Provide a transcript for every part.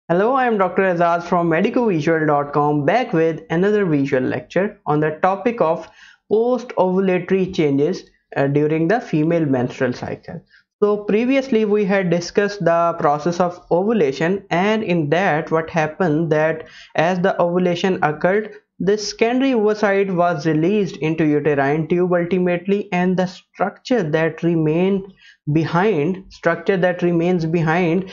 Hello, I am Dr. Aizaz from MedicoVisual.com back with another visual lecture on the topic of post-ovulatory changes during the female menstrual cycle. So previously we had discussed the process of ovulation, and in that what happened that as the ovulation occurred, the secondary oocyte was released into uterine tube ultimately, and the structure that remains behind,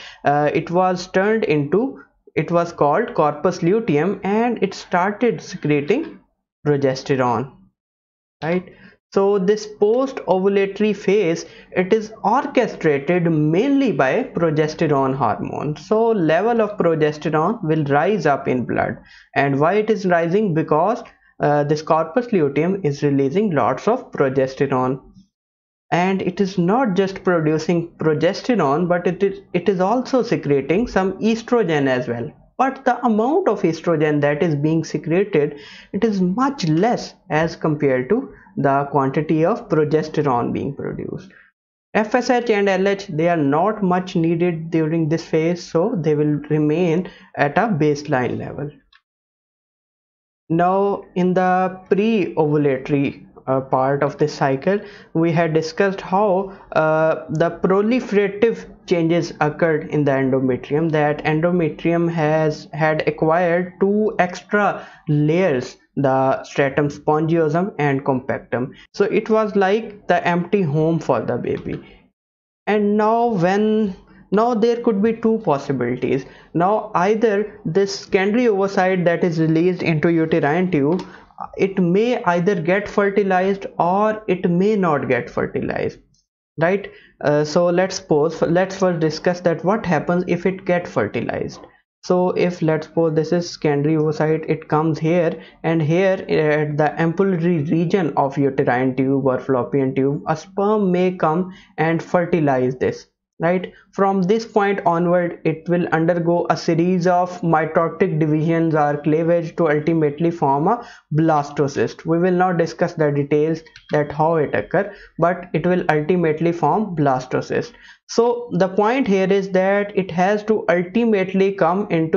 it was called corpus luteum, and it started secreting progesterone, right? So this post ovulatory phase, it is orchestrated mainly by progesterone hormone. So level of progesterone will rise up in blood. And why it is rising? Because this corpus luteum is releasing lots of progesterone, and it is not just producing progesterone, but it is also secreting some estrogen as well. But the amount of estrogen that is being secreted, it is much less as compared to the quantity of progesterone being produced. FSH and LH, they are not much needed during this phase, so they will remain at a baseline level. Now, in the pre-ovulatory part of this cycle, we had discussed how the proliferative changes occurred in the endometrium. That endometrium had acquired two extra layers, the stratum spongiosum and compactum. So it was like the empty home for the baby. And now there could be two possibilities. Now either this secondary oocyte that is released into uterine tube, it may either get fertilized or it may not get fertilized, right? So let's first discuss that what happens if it get fertilized. So if let's suppose this is secondary oocyte, it comes here, and here at the ampullary region of uterine tube or fallopian tube, a sperm may come and fertilize this, right? From this point onward, it will undergo a series of mitotic divisions or cleavage to ultimately form a blastocyst. We will not discuss the details that how it occur, but it will ultimately form blastocyst. So the point here is that it has to ultimately come into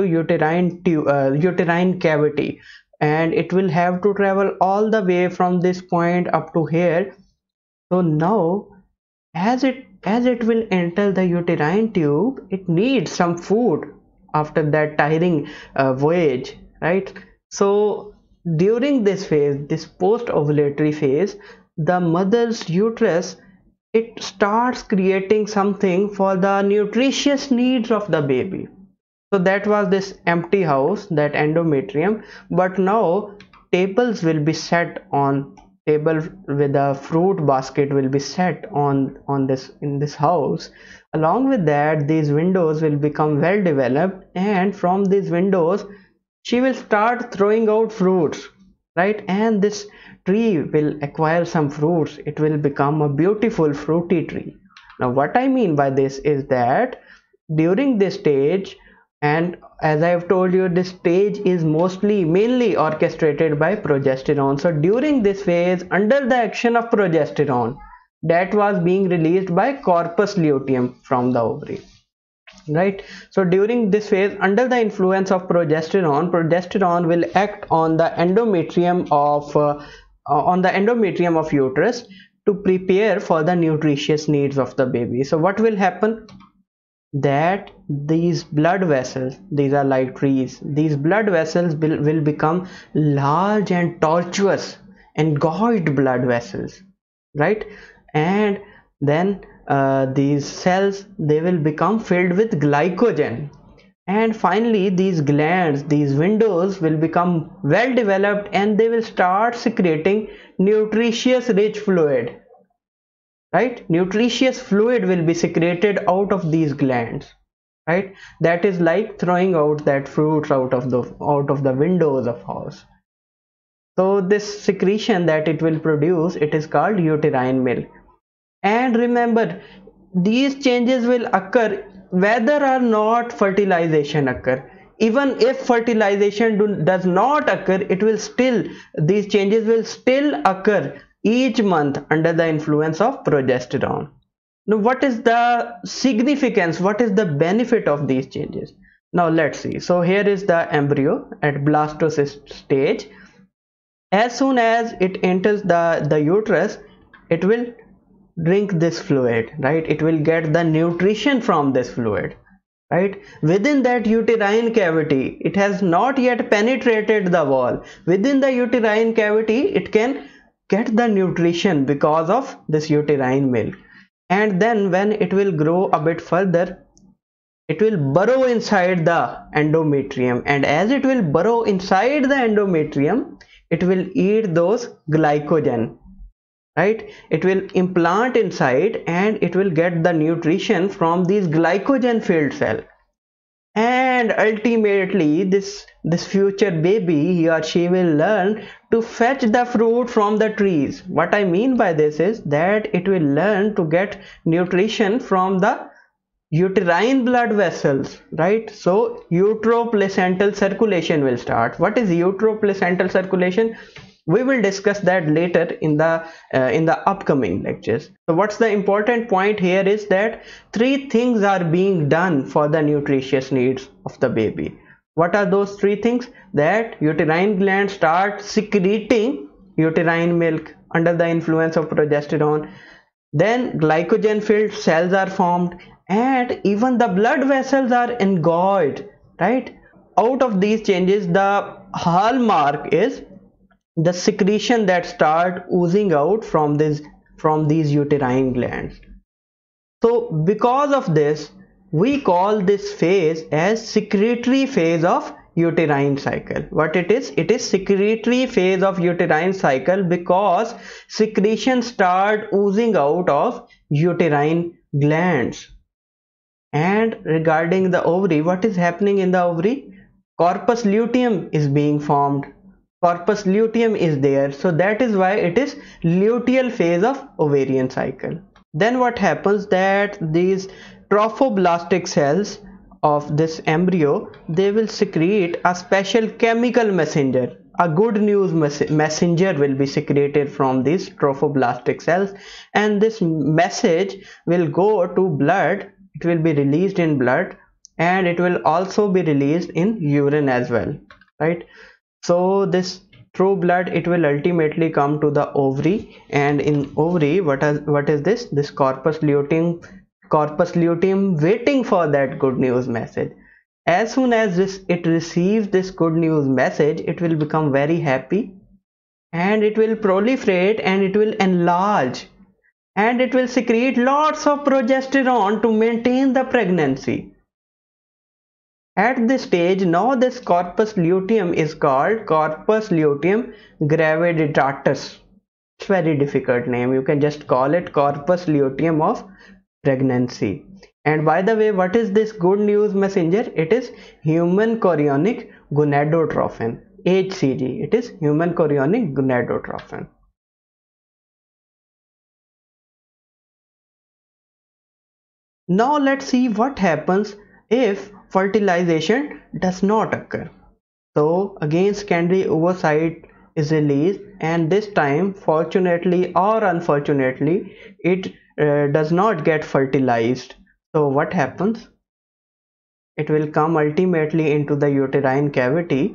uterine cavity, and it will have to travel all the way from this point up to here. So now as it will enter the uterine tube, it needs some food after that tiring voyage, right? So during this phase, this post-ovulatory phase, the mother's uterus, it starts creating something for the nutritious needs of the baby. So that was this empty house, that endometrium, but now tables will be set on table with a fruit basket will be set on this in this house. Along with that, these windows will become well developed, and from these windows she will start throwing out fruits, right? And this tree will acquire some fruits. It will become a beautiful fruity tree. Now what I mean by this is that during this stage, and as I have told you, this stage is mainly orchestrated by progesterone. So during this phase, under the action of progesterone, that was being released by corpus luteum from the ovary, right? So during this phase, under the influence of progesterone will act on the endometrium of uterus to prepare for the nutritious needs of the baby. So what will happen? That these blood vessels, these are like trees, these blood vessels will become large and tortuous, engorged blood vessels, right? And then these cells, they will become filled with glycogen, and finally these glands, these windows will become well developed, and they will start secreting nutritious rich fluid, right? Nutritious fluid will be secreted out of these glands, right? That is like throwing out that fruits out of the windows of house. So this secretion that it will produce, it is called uterine milk. And remember, these changes will occur whether or not fertilization occur. Even if fertilization does not occur, these changes will still occur each month under the influence of progesterone. Now what is the significance, what is the benefit of these changes? Now let's see. So here is the embryo at blastocyst stage. As soon as it enters the uterus, it will drink this fluid, right? It will get the nutrition from this fluid, right? Within that uterine cavity, it has not yet penetrated the wall. Within the uterine cavity, it can get the nutrition because of this uterine milk. And then when it will grow a bit further, it will burrow inside the endometrium, and as it will burrow inside the endometrium, it will eat those glycogen, right? It will implant inside and it will get the nutrition from these glycogen filled cell. And ultimately this future baby, he or she will learn to fetch the fruit from the trees. What I mean by this is that it will learn to get nutrition from the uterine blood vessels, right? So uteroplacental circulation will start. What is uteroplacental circulation? We will discuss that later in the upcoming lectures. So what's the important point here is that three things are being done for the nutritious needs of the baby. What are those three things? That uterine glands start secreting uterine milk under the influence of progesterone. Then glycogen filled cells are formed, and even the blood vessels are engorged, right? Out of these changes, the hallmark is the secretion that start oozing out from these uterine glands. So because of this, we call this phase as secretory phase of uterine cycle. What it is secretory phase of uterine cycle, because secretion start oozing out of uterine glands. And regarding the ovary, what is happening in the ovary? Corpus luteum is being formed. Corpus luteum is there, so that is why it is luteal phase of ovarian cycle. Then what happens, that these trophoblastic cells of this embryo, they will secrete a special chemical messenger. A good news messenger will be secreted from these trophoblastic cells, and this message will go to blood. It will be released in blood, and it will also be released in urine as well, right? So this through blood, it will ultimately come to the ovary, and in ovary, what is this corpus luteum waiting for that good news message. As soon as it receives this good news message, it will become very happy, and it will proliferate, and it will enlarge, and it will secrete lots of progesterone to maintain the pregnancy. At this stage, now this corpus luteum is called corpus luteum graviditatis. It's very difficult name. You can just call it corpus luteum of pregnancy. And by the way, what is this good news messenger? It is human chorionic gonadotrophin, HCG. It is human chorionic gonadotrophin. Now let's see what happens if fertilization does not occur. So again, secondary oocyte is released, and this time, fortunately or unfortunately, it does not get fertilized. So what happens? It will come ultimately into the uterine cavity.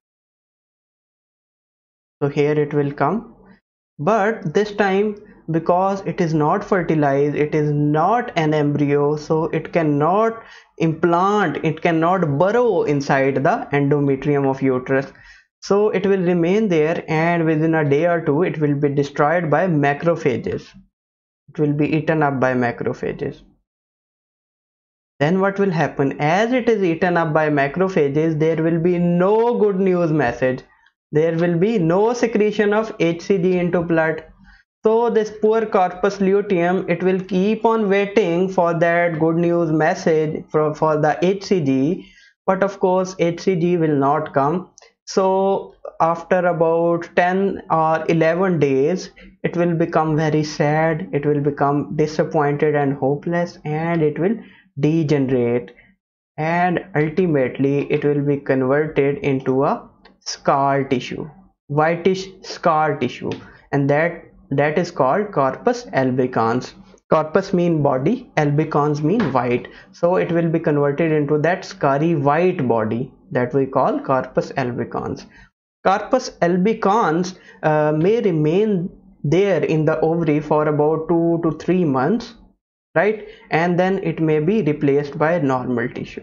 So here it will come, but this time, because it is not fertilized, it is not an embryo, so it cannot implant, it cannot burrow inside the endometrium of uterus. So it will remain there, and within a day or two, it will be destroyed by macrophages. It will be eaten up by macrophages. Then what will happen? As it is eaten up by macrophages, there will be no good news message. There will be no secretion of HCG into blood. So this poor corpus luteum, it will keep on waiting for that good news message for the HCG, but of course HCG will not come. So after about 10 or 11 days, it will become very sad, it will become disappointed and hopeless, and it will degenerate, and ultimately it will be converted into a scar tissue, whitish scar tissue, and that is called corpus albicans. Corpus mean body, albicans mean white, so it will be converted into that scary white body that we call corpus albicans. Corpus albicans may remain there in the ovary for about 2 to 3 months, right, and then it may be replaced by normal tissue.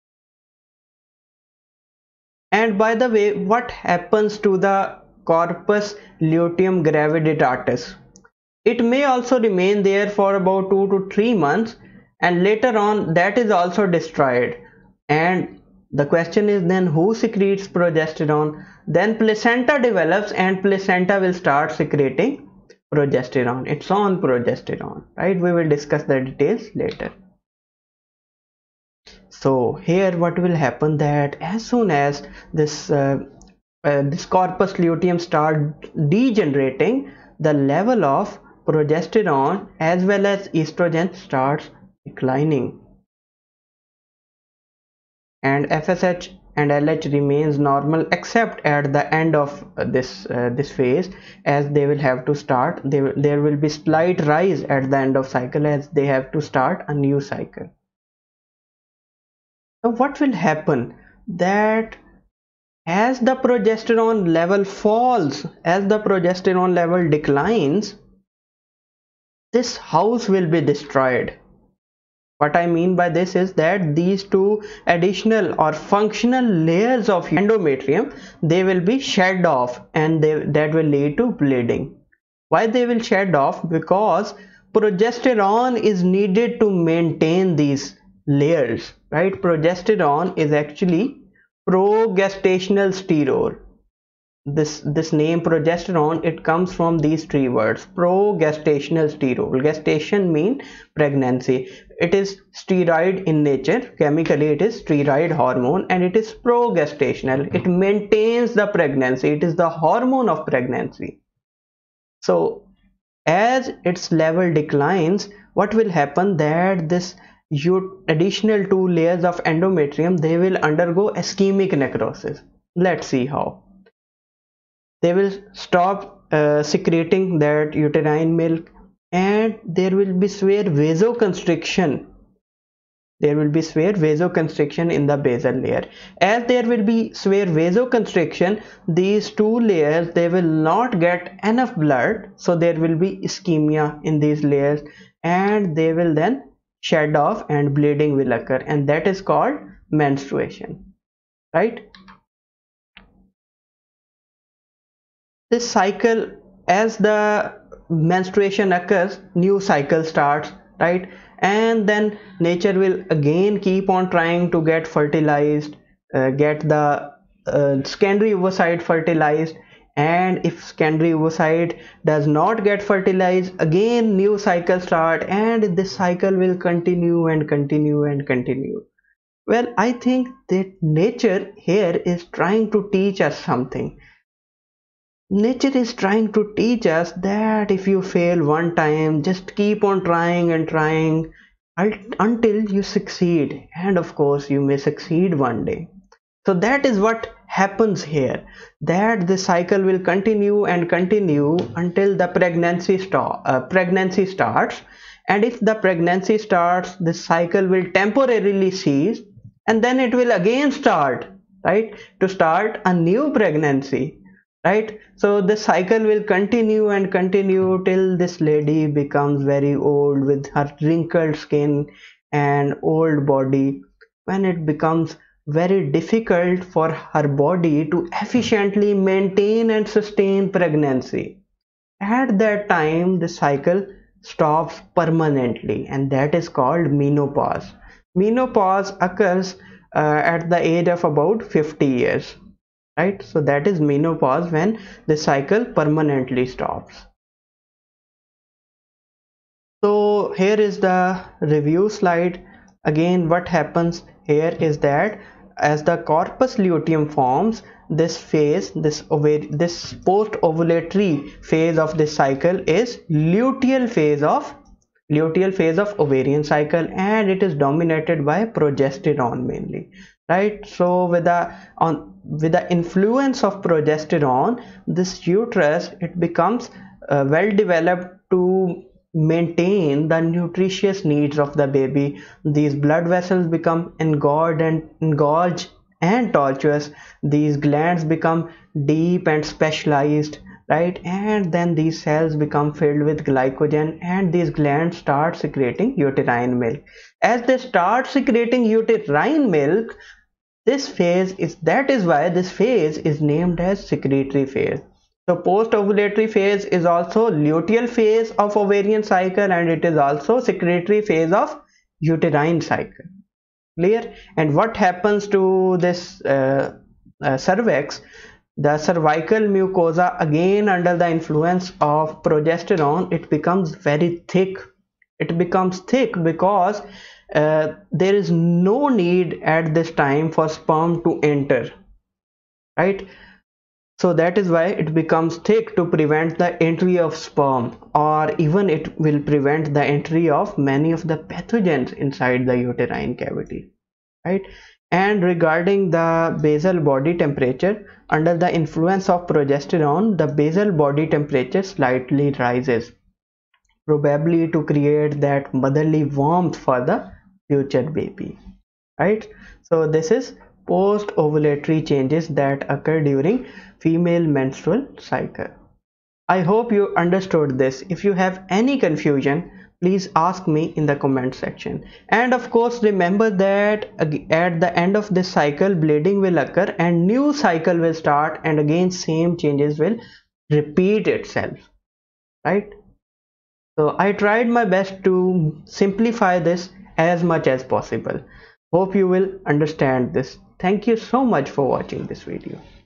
And by the way, what happens to the corpus luteum graviditatis? It may also remain there for about 2 to 3 months, and later on that is also destroyed. And the question is, then who secretes progesterone? Then placenta develops and placenta will start secreting progesterone, its own progesterone, right? We will discuss the details later. So here what will happen, that as soon as this corpus luteum start degenerating, the level of progesterone as well as estrogen starts declining, and FSH and LH remains normal except at the end of this phase, as they will have to start, there will be slight rise at the end of cycle as they have to start a new cycle. Now what will happen, that as the progesterone level falls, as the progesterone level declines, this house will be destroyed. What I mean by this is that these two additional or functional layers of endometrium, they will be shed off, and that will lead to bleeding. Why they will shed off? Because progesterone is needed to maintain these layers, right? Progesterone is actually Pro-Gestational-Sterol. This name progesterone, it comes from these three words: Pro-Gestational-Sterol. Gestation mean pregnancy. It is steroid in nature, chemically it is steroid hormone, and it is pro-gestational. It maintains the pregnancy, it is the hormone of pregnancy. So as its level declines, what will happen, that this additional two layers of endometrium, they will undergo ischemic necrosis. Let's see how. They will stop secreting that uterine milk, and there will be severe vasoconstriction. There will be severe vasoconstriction in the basal layer. As there will be severe vasoconstriction, these two layers, they will not get enough blood, so there will be ischemia in these layers, and they will then shed off and bleeding will occur, and that is called menstruation, right? This cycle, as the menstruation occurs, new cycle starts, right? And then nature will again keep on trying to get fertilized, get the secondary oocyte fertilized, and if secondary oocyte does not get fertilized, again new cycle start, and this cycle will continue and continue and continue. Well, I think that nature here is trying to teach us something. Nature is trying to teach us that if you fail one time, just keep on trying and trying until you succeed, and of course you may succeed one day. So that is what happens here, that the cycle will continue and continue until the pregnancy starts, and if the pregnancy starts, this cycle will temporarily cease, and then it will again start, right, to start a new pregnancy, right? So the cycle will continue and continue till this lady becomes very old with her wrinkled skin and old body, when it becomes very difficult for her body to efficiently maintain and sustain pregnancy. At that time the cycle stops permanently, and that is called menopause. Menopause occurs at the age of about 50 years, right? So that is menopause, when the cycle permanently stops. So here is the review slide. Again, what happens here is that as the corpus luteum forms, this phase, this post-ovulatory phase of this cycle is luteal phase of ovarian cycle, and it is dominated by progesterone mainly, right? So with the influence of progesterone, this uterus, it becomes well developed to maintain the nutritious needs of the baby. These blood vessels become engorged and tortuous. These glands become deep and specialized, right? And then these cells become filled with glycogen, and these glands start secreting uterine milk. As they start secreting uterine milk, that is why this phase is named as secretory phase. So post-ovulatory phase is also luteal phase of ovarian cycle, and it is also secretory phase of uterine cycle. Clear? And what happens to this cervix? The cervical mucosa, again under the influence of progesterone, it becomes very thick. It becomes thick because there is no need at this time for sperm to enter, right? So that is why it becomes thick to prevent the entry of sperm, or even it will prevent the entry of many of the pathogens inside the uterine cavity, right? And regarding the basal body temperature, under the influence of progesterone, the basal body temperature slightly rises, probably to create that motherly warmth for the future baby, right? So this is post ovulatory changes that occur during female menstrual cycle. I hope you understood this. If you have any confusion, please ask me in the comment section. And of course, remember that at the end of this cycle, bleeding will occur and new cycle will start, and again same changes will repeat itself, right? So I tried my best to simplify this as much as possible. Hope you will understand this. Thank you so much for watching this video.